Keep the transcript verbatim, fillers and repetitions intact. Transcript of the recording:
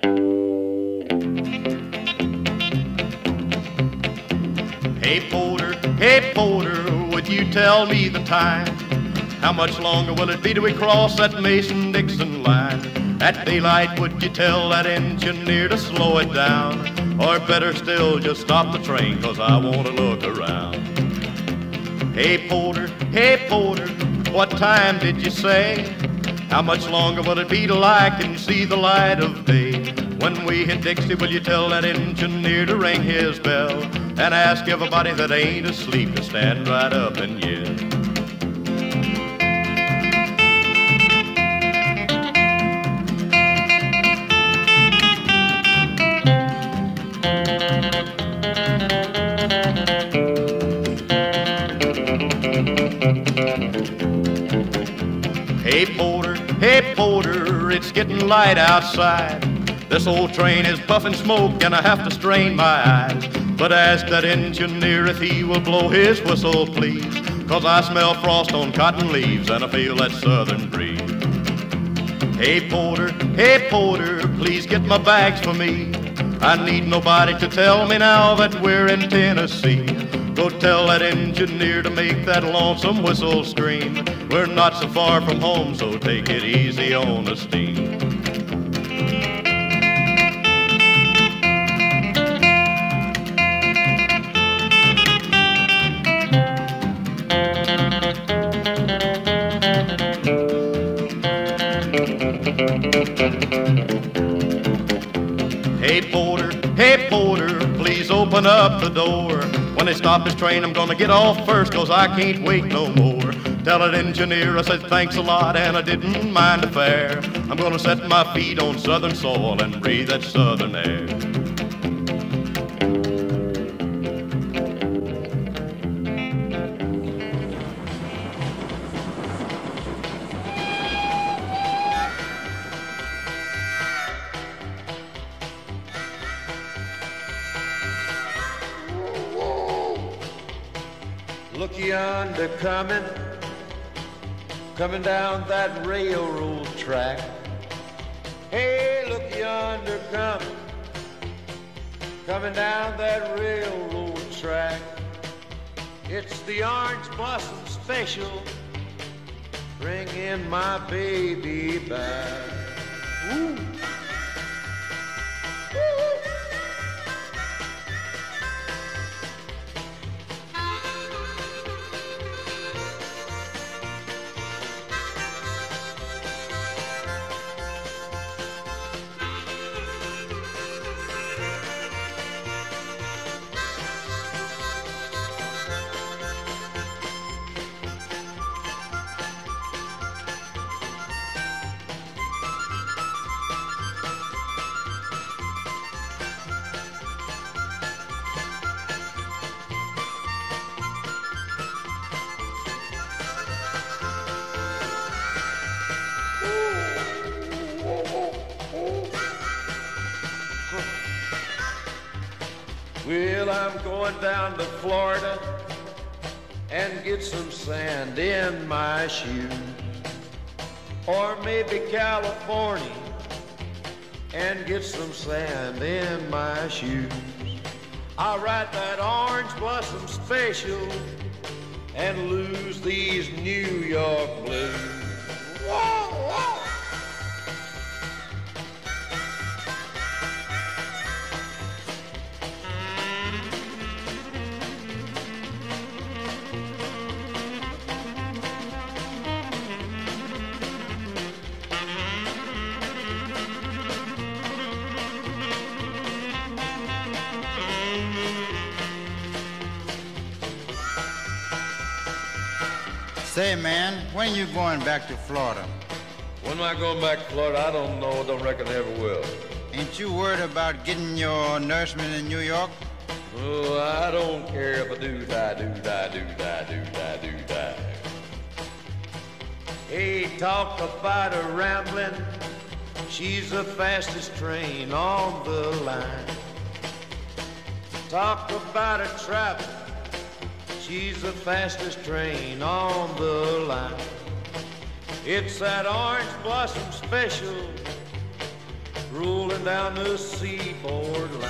Hey Porter, hey Porter, would you tell me the time? How much longer will it be till we cross that Mason-Dixon line? At daylight, would you tell that engineer to slow it down? Or better still, just stop the train, 'cause I want to look around. Hey Porter, hey Porter, what time did you say? How much longer will it be till I can see the light of day? When we hit Dixie, will you tell that engineer to ring his bell and ask everybody that ain't asleep to stand right up and yell? Hey Porter, hey Porter, it's getting light outside. This old train is puffing smoke and I have to strain my eyes. But ask that engineer if he will blow his whistle, please, 'cause I smell frost on cotton leaves and I feel that southern breeze. Hey Porter, hey Porter, please get my bags for me. I need nobody to tell me now that we're in Tennessee. Go tell that engineer to make that lonesome whistle scream. We're not so far from home, so take it easy on the steam. Hey Porter, hey Porter, please open up the door. When they stop this train, I'm gonna get off first, 'cause I can't wait no more. Tell that engineer I said thanks a lot and I didn't mind the fare. I'm gonna set my feet on southern soil and breathe that southern air. Look yonder coming, coming down that railroad track. Hey, look yonder coming, coming down that railroad track. It's the orange blossom special, bringing my baby back. Ooh. Well, I'm going down to Florida and get some sand in my shoes. Or maybe California and get some sand in my shoes. I'll ride that orange blossom special and lose these New York blues. Whoa, whoa. Say, man, when you going back to Florida? When am I going back to Florida? I don't know. Don't reckon I ever will. Ain't you worried about getting your nourishment in New York? Oh, I don't care if I do die, do die, do die, do die, do die. Hey, talk about a rambling. She's the fastest train on the line. Talk about a travel. She's the fastest train on the line. It's that orange blossom special, rolling down the seaboard